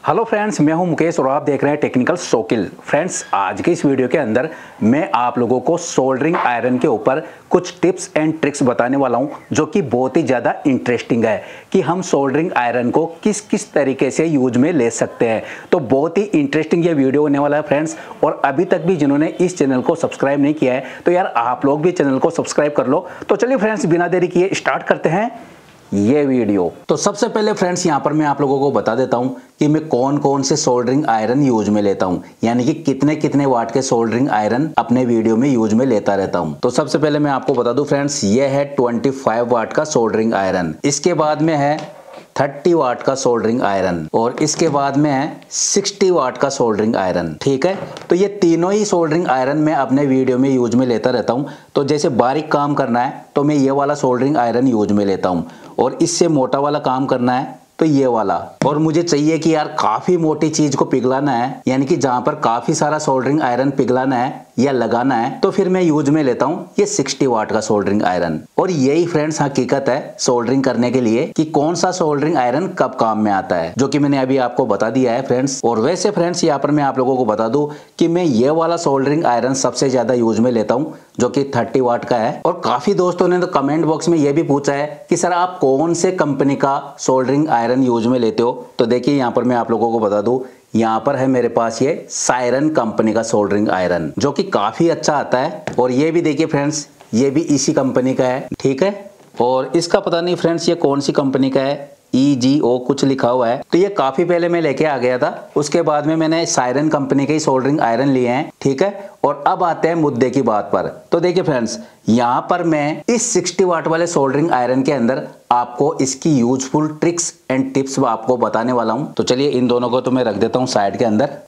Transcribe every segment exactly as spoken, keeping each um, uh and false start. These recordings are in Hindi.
हेलो फ्रेंड्स, मैं हूं मुकेश और आप देख रहे हैं टेक्निकल सोकिल। फ्रेंड्स, आज के इस वीडियो के अंदर मैं आप लोगों को सोल्डरिंग आयरन के ऊपर कुछ टिप्स एंड ट्रिक्स बताने वाला हूं, जो कि बहुत ही ज़्यादा इंटरेस्टिंग है कि हम सोल्डरिंग आयरन को किस किस तरीके से यूज में ले सकते हैं। तो बहुत ही इंटरेस्टिंग ये वीडियो होने वाला है फ्रेंड्स। और अभी तक भी जिन्होंने इस चैनल को सब्सक्राइब नहीं किया है तो यार आप लोग भी चैनल को सब्सक्राइब कर लो। तो चलिए फ्रेंड्स, बिना देरी किए स्टार्ट करते हैं ये वीडियो। तो सबसे पहले फ्रेंड्स, यहां पर मैं आप लोगों को बता देता हूं कि मैं कौन कौन से सोल्डरिंग आयरन यूज में लेता हूं, यानी कि कितने कितने वाट के सोल्डरिंग आयरन अपने वीडियो में यूज में लेता रहता हूं। तो सबसे पहले मैं आपको बता दूं फ्रेंड्स, ये है पच्चीस वाट का सोल्डरिंग आयरन, इसके बाद में है तीस वाट का सोल्डरिंग आयरन और इसके बाद में है साठ वाट का सोल्डरिंग आयरन। ठीक है, तो ये तीनों ही सोल्डरिंग आयरन मैं अपने वीडियो में यूज में लेता रहता हूं। तो जैसे बारीक काम करना है तो मैं ये वाला सोल्डरिंग आयरन यूज में लेता हूं, और इससे मोटा वाला काम करना है तो ये वाला। और मुझे चाहिए कि यार काफी मोटी चीज को पिघलाना है, यानी कि जहां पर काफी सारा सोल्डरिंग आयरन पिघलाना है या लगाना है, तो फिर मैं यूज में लेता हूं ये साठ वाट का सोल्डरिंग आयरन। और यही फ्रेंड्स हकीकत है सोल्डरिंग करने के लिए कि कौन सा सोल्डरिंग आयरन कब काम में आता है, जो कि मैंने अभी आपको बता दिया है फ्रेंड्स। और वैसे फ्रेंड्स, यहाँ पर मैं आप लोगों को बता दूं कि मैं ये वाला सोल्डरिंग आयरन सबसे ज्यादा यूज में लेता हूं, जो कि तीस वाट का है। और काफी दोस्तों ने तो कमेंट बॉक्स में ये भी पूछा है कि सर आप कौन से कंपनी का सोल्डरिंग आयरन यूज में लेते हो। तो देखिए, यहाँ पर मैं आप लोगों को बता दूं, यहाँ पर है मेरे पास ये सायरन कंपनी का सोल्डरिंग आयरन, जो कि काफी अच्छा आता है। और ये भी देखिए फ्रेंड्स, ये भी इसी कंपनी का है। ठीक है, और इसका पता नहीं फ्रेंड्स ये कौन सी कंपनी का है, ई जी ओ कुछ लिखा हुआ है। तो ये काफी पहले मैं लेके आ गया था, उसके बाद में मैंने सायरन कंपनी के ही सोल्डरिंग आयरन लिए हैं। ठीक है, और अब आते हैं मुद्दे की बात पर। तो देखिए फ्रेंड्स, यहां पर मैं इस साठ वाट वाले सोल्डरिंग आयरन के अंदर आपको इसकी यूजफुल ट्रिक्स एंड टिप्स आपको बताने वाला हूं। तो चलिए इन दोनों को तो मैं रख देता हूं साइड के अंदर।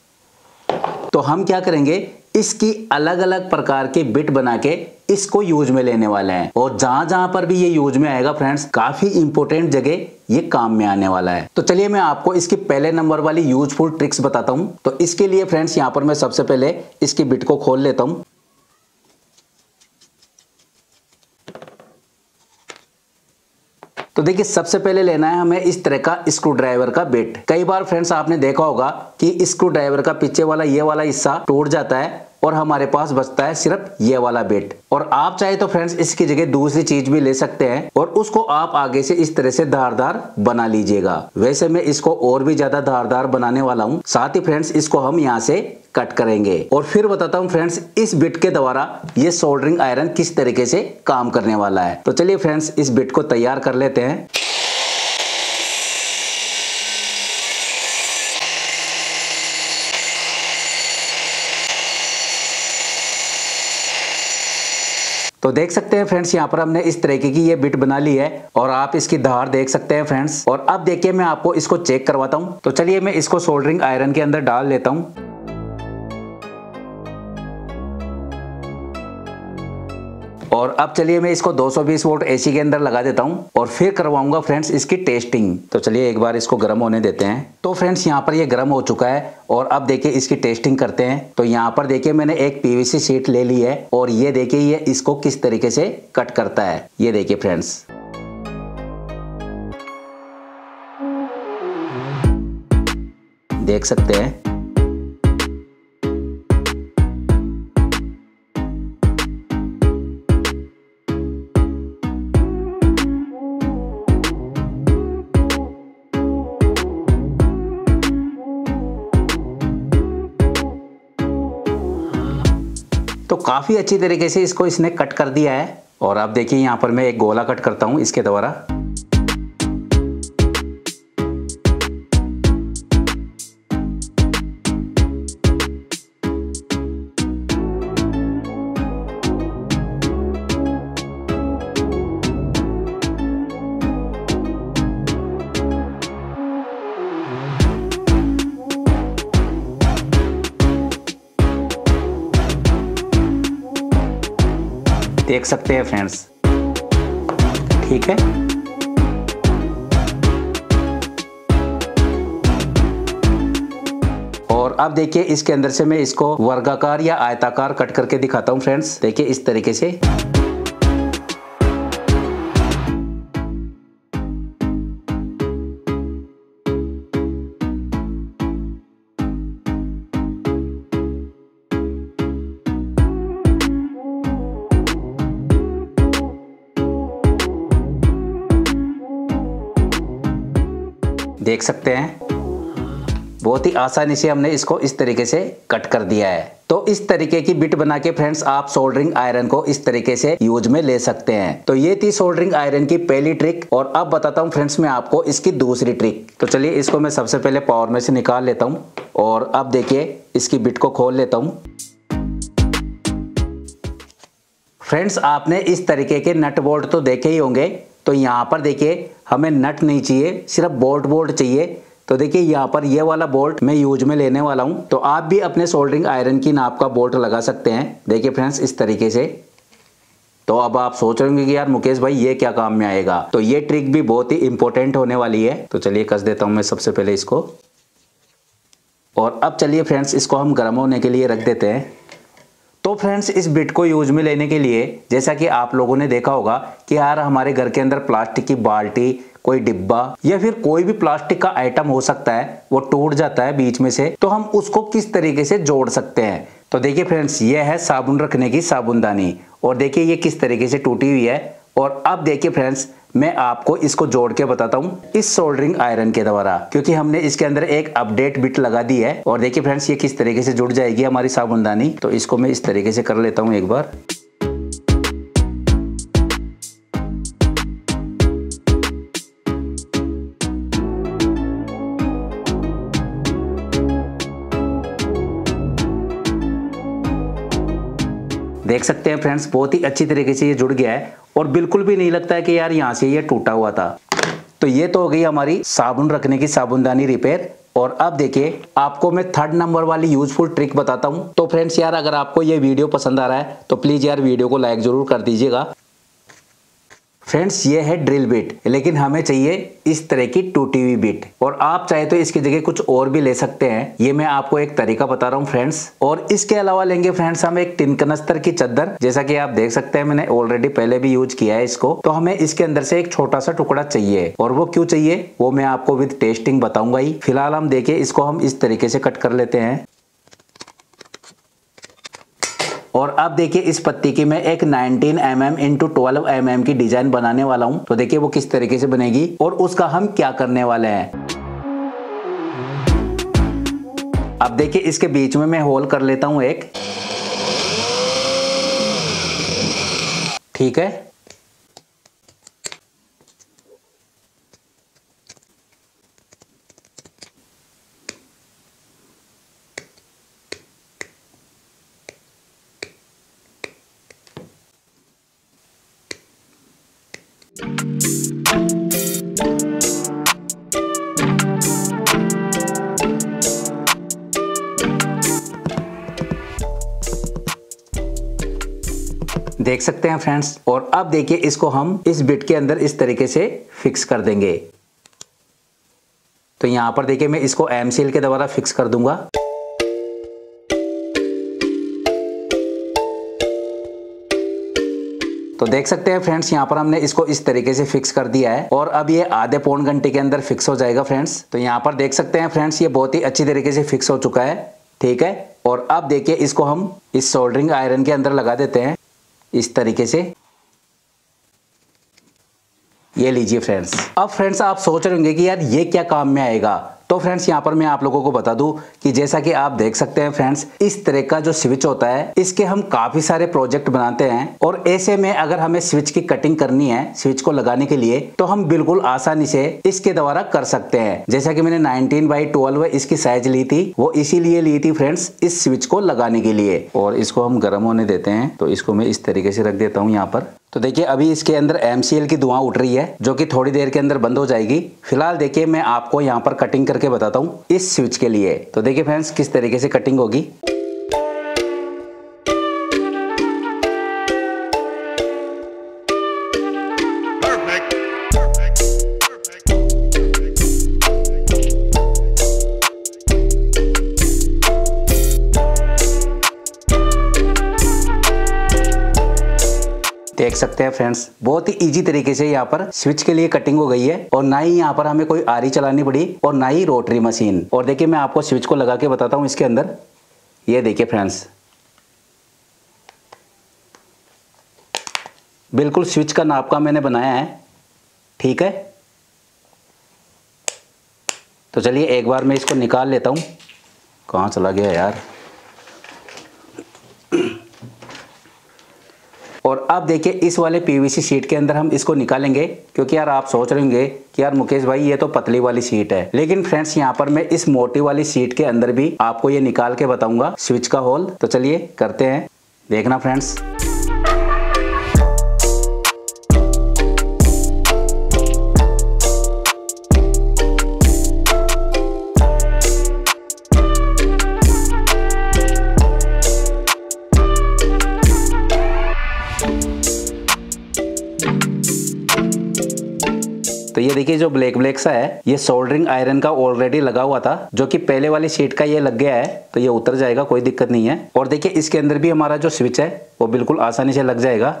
तो हम क्या करेंगे, इसकी अलग अलग प्रकार के बिट बना के इसको यूज में लेने वाले हैं। और जहां जहां पर भी ये यूज में आएगा फ्रेंड्स, काफी इंपॉर्टेंट जगह ये काम में आने वाला है। तो चलिए मैं आपको इसकी पहले नंबर वाली यूजफुल ट्रिक्स बताता हूं। तो इसके लिए फ्रेंड्स, यहां पर मैं सबसे पहले इसकी बिट को खोल लेता हूं। तो देखिए, सबसे पहले लेना है हमें इस तरह का स्क्रू ड्राइवर का बिट। कई बार फ्रेंड्स आपने देखा होगा कि स्क्रू ड्राइवर का पीछे वाला ये वाला हिस्सा टूट जाता है और हमारे पास बचता है सिर्फ ये वाला बिट। और आप चाहे तो फ्रेंड्स इसकी जगह दूसरी चीज भी ले सकते हैं और उसको आप आगे से इस तरह से धारदार बना लीजिएगा। वैसे मैं इसको और भी ज्यादा धारदार बनाने वाला हूं। साथ ही फ्रेंड्स इसको हम यहां से कट करेंगे और फिर बताता हूं फ्रेंड्स इस बिट के द्वारा ये सोल्डरिंग आयरन किस तरीके से काम करने वाला है। तो चलिए फ्रेंड्स, इस बिट को तैयार कर लेते हैं। तो देख सकते हैं फ्रेंड्स, यहाँ पर हमने इस तरीके की ये बिट बना ली है और आप इसकी धार देख सकते हैं फ्रेंड्स। और अब देखिए मैं आपको इसको चेक करवाता हूं। तो चलिए मैं इसको सोल्डरिंग आयरन के अंदर डाल लेता हूं। और अब चलिए मैं इसको दो सौ बीस वोल्ट एसी के अंदर लगा देता हूं और फिर करवाऊंगा फ्रेंड्स इसकी टेस्टिंग। तो चलिए एक बार इसको गर्म होने देते हैं। तो फ्रेंड्स यहाँ पर ये गर्म हो चुका है और अब देखिए इसकी टेस्टिंग करते हैं। तो यहाँ पर देखिए मैंने एक पीवीसी शीट ले ली है और ये देखिए ये इसको किस तरीके से कट करता है। ये देखिए फ्रेंड्स, देख सकते हैं। तो काफी अच्छी तरीके से इसको इसने कट कर दिया है। और अब देखिए यहाँ पर मैं एक गोला कट करता हूं इसके द्वारा। देख सकते हैं फ्रेंड्स, ठीक है। और अब देखिए इसके अंदर से मैं इसको वर्गाकार या आयताकार कट करके दिखाता हूं फ्रेंड्स। देखिए इस तरीके से। देख सकते हैं बहुत ही आसानी से हमने इसको इस तरीके से कट कर दिया है। तो इस तरीके की बिट बना के फ्रेंड्स आप सोल्डरिंग आयरन को इस तरीके से यूज में ले सकते हैं। तो ये थी सोल्डरिंग आयरन की पहली ट्रिक और अब बताता हूँ फ्रेंड्स मैं आपको इसकी दूसरी ट्रिक। तो चलिए इसको मैं सबसे पहले पावर में से निकाल लेता हूँ और अब देखिए इसकी बिट को खोल लेता हूँ। फ्रेंड्स आपने इस तरीके के नट बोल्ट तो देखे ही होंगे। तो यहाँ पर देखिए हमें नट नहीं चाहिए, सिर्फ बोल्ट बोल्ट चाहिए। तो देखिए यहाँ पर ये वाला बोल्ट मैं यूज में लेने वाला हूँ। तो आप भी अपने सोल्डरिंग आयरन की नाप का बोल्ट लगा सकते हैं। देखिए फ्रेंड्स इस तरीके से। तो अब आप सोच रहे होंगे कि यार मुकेश भाई ये क्या काम में आएगा। तो ये ट्रिक भी बहुत ही इंपॉर्टेंट होने वाली है। तो चलिए कस देता हूँ मैं सबसे पहले इसको। और अब चलिए फ्रेंड्स इसको हम गर्म होने के लिए रख देते हैं। तो फ्रेंड्स इस बिट को यूज में लेने के लिए जैसा कि आप लोगों ने देखा होगा कि यार हमारे घर के अंदर प्लास्टिक की बाल्टी, कोई डिब्बा या फिर कोई भी प्लास्टिक का आइटम हो सकता है, वो टूट जाता है बीच में से। तो हम उसको किस तरीके से जोड़ सकते हैं। तो देखिए फ्रेंड्स ये है साबुन रखने की साबुनदानी और देखिए ये किस तरीके से टूटी हुई है। और अब देखिए फ्रेंड्स मैं आपको इसको जोड़ के बताता हूँ इस सोल्डरिंग आयरन के द्वारा, क्योंकि हमने इसके अंदर एक अपडेट बिट लगा दी है। और देखिए फ्रेंड्स ये किस तरीके से जुड़ जाएगी हमारी साबुनदानी। तो इसको मैं इस तरीके से कर लेता हूँ एक बार। देख सकते हैं फ्रेंड्स बहुत ही अच्छी तरीके से ये जुड़ गया है और बिल्कुल भी नहीं लगता है कि यार यहाँ से ये टूटा हुआ था। तो ये तो हो गई हमारी साबुन रखने की साबुनदानी रिपेयर। और अब देखिए आपको मैं थर्ड नंबर वाली यूजफुल ट्रिक बताता हूँ। तो फ्रेंड्स यार अगर आपको ये वीडियो पसंद आ रहा है तो प्लीज यार वीडियो को लाइक जरूर कर दीजिएगा। फ्रेंड्स ये है ड्रिल बिट, लेकिन हमें चाहिए इस तरह की टूटी हुई बिट। और आप चाहे तो इसकी जगह कुछ और भी ले सकते हैं। ये मैं आपको एक तरीका बता रहा हूँ फ्रेंड्स। और इसके अलावा लेंगे फ्रेंड्स हम एक टिन कनस्तर की चद्दर। जैसा कि आप देख सकते हैं मैंने ऑलरेडी पहले भी यूज किया है इसको। तो हमें इसके अंदर से एक छोटा सा टुकड़ा चाहिए और वो क्यों चाहिए वो मैं आपको विद टेस्टिंग बताऊंगा ही। फिलहाल हम देखिए इसको हम इस तरीके से कट कर लेते हैं। और अब देखिए इस पत्ती की मैं एक nineteen M M into twelve M M की डिजाइन बनाने वाला हूं। तो देखिए वो किस तरीके से बनेगी और उसका हम क्या करने वाले हैं। अब देखिए इसके बीच में मैं होल कर लेता हूं एक। ठीक है, देख सकते हैं फ्रेंड्स। और अब देखिए इसको हम इस बिट के अंदर इस तरीके से फिक्स कर देंगे। तो यहां पर देखिए मैं इसको एम सील के द्वारा फिक्स कर दूंगा। तो देख सकते हैं फ्रेंड्स यहाँ पर हमने इसको इस तरीके से फिक्स कर दिया है और अब ये आधे पौन घंटे के अंदर फिक्स हो जाएगा फ्रेंड्स। तो यहाँ पर देख सकते हैं फ्रेंड्स ये बहुत ही अच्छी तरीके से फिक्स हो चुका है। ठीक है, और अब देखिए इसको हम इस सोल्डरिंग आयरन के अंदर लगा देते हैं इस तरीके से। ये लीजिए फ्रेंड्स। अब फ्रेंड्स आप सोच रहे होंगे कि यार ये क्या काम में आएगा। तो फ्रेंड्स यहाँ पर मैं आप लोगों को बता दूं कि जैसा कि आप देख सकते हैं फ्रेंड्स इस तरह का जो स्विच होता है इसके हम काफी सारे प्रोजेक्ट बनाते हैं। और ऐसे में अगर हमें स्विच की कटिंग करनी है स्विच को लगाने के लिए तो हम बिल्कुल आसानी से इसके द्वारा कर सकते हैं। जैसा कि मैंने नाइनटीन बाई ट्वेल्व इसकी साइज ली थी, वो इसीलिए ली थी फ्रेंड्स इस स्विच को लगाने के लिए। और इसको हम गर्म होने देते हैं। तो इसको मैं इस तरीके से रख देता हूँ यहाँ पर। तो देखिए अभी इसके अंदर एम सी एल की धुआं उठ रही है जो कि थोड़ी देर के अंदर बंद हो जाएगी। फिलहाल देखिए मैं आपको यहाँ पर कटिंग करके बताता हूँ इस स्विच के लिए। तो देखिए फ्रेंड्स किस तरीके से कटिंग होगी। देख सकते हैं फ्रेंड्स बहुत ही इजी तरीके से यहाँ पर स्विच के लिए कटिंग हो गई है और ना ही यहाँ पर हमें कोई आरी चलानी पड़ी और ना ही रोटरी मशीन। और देखिए मैं आपको स्विच को लगा के बताता हूँ इसके अंदर। ये देखिए फ्रेंड्स बिल्कुल स्विच का नाप का मैंने बनाया है। ठीक है, तो चलिए एक बार मैं इसको निकाल लेता हूँ। कहाँ चला गया यार। और अब देखिए इस वाले पीवीसी शीट के अंदर हम इसको निकालेंगे, क्योंकि यार आप सोच रहे होंगे कि यार मुकेश भाई ये तो पतली वाली शीट है, लेकिन फ्रेंड्स यहाँ पर मैं इस मोटी वाली शीट के अंदर भी आपको ये निकाल के बताऊंगा स्विच का होल। तो चलिए करते हैं, देखना फ्रेंड्स। तो ये देखिए जो ब्लैक ब्लैक सा है, ये सोल्डरिंग आयरन का ऑलरेडी लगा हुआ था, जो कि पहले वाली शीट का ये लग गया है, तो ये उतर जाएगा, कोई दिक्कत नहीं है। और देखिए इसके अंदर भी हमारा जो स्विच है वो बिल्कुल आसानी से लग जाएगा।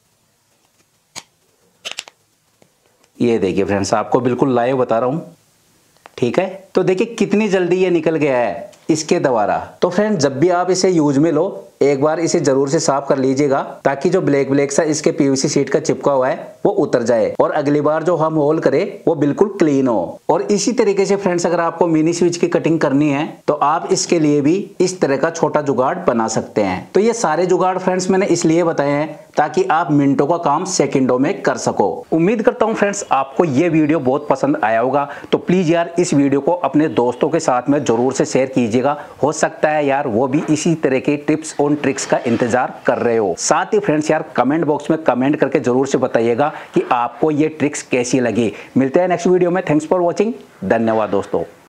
ये देखिए फ्रेंड्स, आपको बिल्कुल लाइव बता रहा हूं, ठीक है। तो देखिए कितनी जल्दी ये निकल गया है इसके द्वारा। तो फ्रेंड जब भी आप इसे यूज में लो, एक बार इसे जरूर से साफ कर लीजिएगा, ताकि जो ब्लैक ब्लैक सा इसके पीवीसी शीट का चिपका हुआ है वो उतर जाए, और अगली बार जो हम होल करें वो बिल्कुल क्लीन हो। और इसी तरीके से फ्रेंड्स अगर आपको मिनी स्विच की कटिंग करनी है तो आप इसके लिए भी इस तरह का छोटा जुगाड़ बना सकते हैं। तो ये सारे जुगाड़ फ्रेंड्स मैंने इसलिए बताए हैं ताकि आप मिनटों का काम सेकंडों में कर सको। उम्मीद करता हूं फ्रेंड्स आपको ये वीडियो बहुत पसंद आया होगा। तो प्लीज यार इस वीडियो को अपने दोस्तों के साथ में जरूर से शेयर कीजिएगा, हो सकता है यार वो भी इसी तरह के टिप्स और ट्रिक्स का इंतजार कर रहे हो। साथ ही फ्रेंड्स यार कमेंट बॉक्स में कमेंट करके जरूर से बताइएगा कि आपको ये ट्रिक्स कैसी लगी। मिलते हैं नेक्स्ट वीडियो में। Thanks for watching. धन्यवाद दोस्तों।